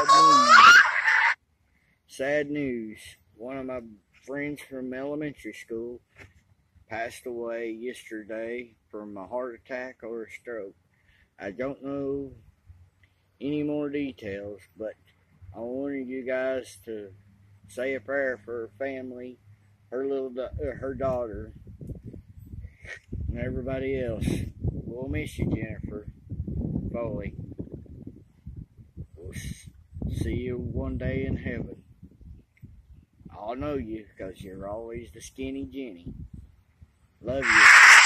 Sad news. One of my friends from elementary school passed away yesterday from a heart attack or a stroke. I don't know any more details, but I wanted you guys to say a prayer for her family, her daughter, and everybody else. We'll miss you, Jennifer Foley. We'll see you one day in heaven. I'll know you because you're always the skinny Jenny. Love you.